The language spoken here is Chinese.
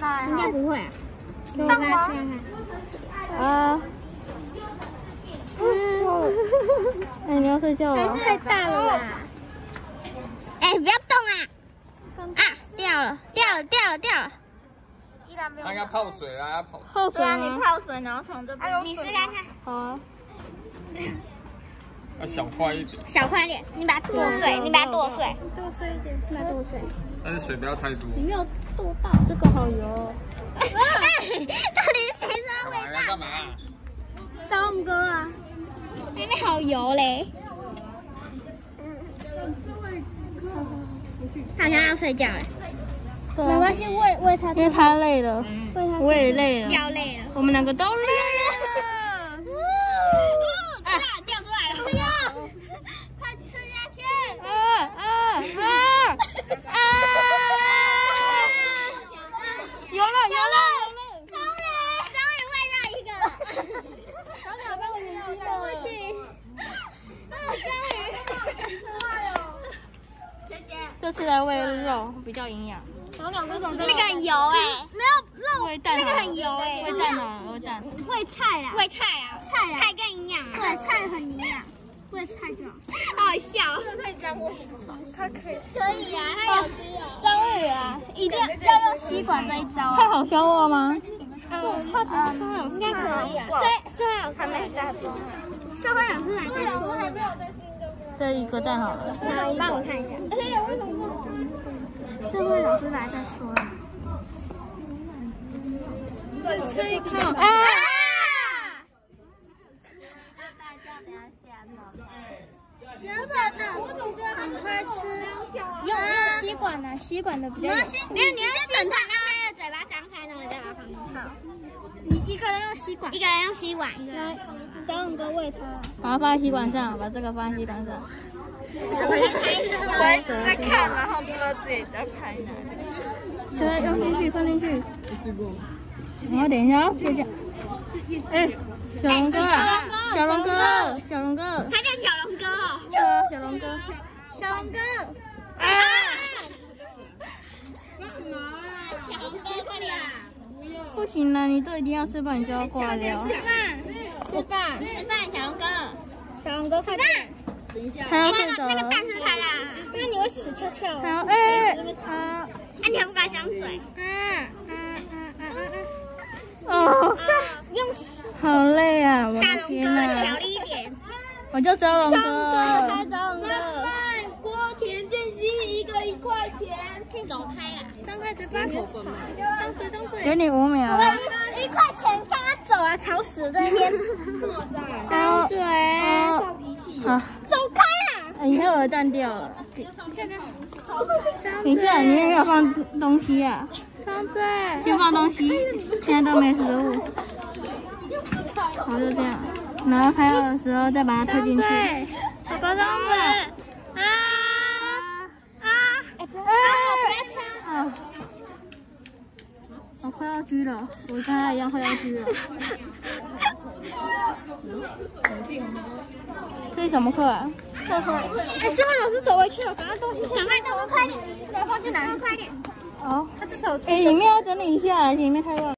应该不会啊。给我给他吃看看。啊。哎，你要睡觉了？太大了啦！哎，不要动啊！啊，掉了！ 他要泡水啊，要泡水啊！ 你泡水，然后从这边。 你试看看。好啊。 要小块一点。 小块一点，你把它剁碎， 剁碎一点， 把它剁碎。 但是水不要太多。 你没有剁到，这个好油。到底是谁说味道？ 干嘛？ 找我们哥啊！那边好油嘞。他好像要睡觉了。没关系，喂他，因为他累了，我也累了，叫累了，我们两个都累了。掉出来了！不要，快吃下去！有了！终于喂到一个！好想跟我眼睛过去！终于！姐姐，这次来喂肉比较营养。那个很油哎，没有肉，那个很油哎，喂蛋好了，喂蛋，喂菜啊，菜更营养，对，菜很营养，喂菜就好，好笑，太香了，它可以啊，它有吃哦，终于啊，一定要用吸管这一招，菜好消化吗？应该可以啊，社会老师还没加装啊，社会老师来再说，这一个蛋好了，好，帮我看一下，为什么？社会老师来再说。再吃一口啊！不要这样，很快吃。用吸管啊，吸管的比较有。没有，你要等它让它的嘴巴张开，然后你再把它放进去。好。你一个人用吸管，一个人用吸管，一个人。找我们哥喂它。把它放在吸管上，把这个放在吸管上。 在看，然后不知道自己在拍哪里。 现在用进去，放进去。然后等一下，就这样。哎，小龙哥啊，小龙哥，他叫小龙哥哦。对啊，小龙哥。啊！小龙哥快点！不行了，你都一定要吃饭，你就要挂掉。吃饭，小龙哥快点！等一下，他要睡着了。那个蛋是他的，那你会死翘翘。好，你还不给他张嘴？哦，好累啊！我的天哪！小力一点，我就找龙哥。锅田建熙一个1块钱，走开了，张开嘴巴，张嘴，给你5秒。1块钱放他走啊，吵死这边。张嘴，暴脾气。好，走开啊！你看我的蛋掉了。等一下，你有没有放东西啊？张嘴，先放东西，现在都没食物。好，就这样，然后开药的时候再把它推进去。宝宝张嘴。我快要狙了，我跟他一样快要狙了。这是什么课啊？社会。哎，社会老师走回去了，赶快东西，赶快动作快点，对，放进来，快点。哦，他这手。哎，里面要整理一下，里面太乱。